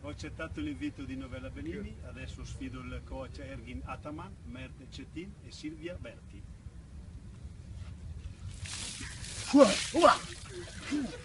Ho accettato l'invito di Novella Benini, adesso sfido il coach Ergin Ataman, Mert Cetin e Silvia Berti.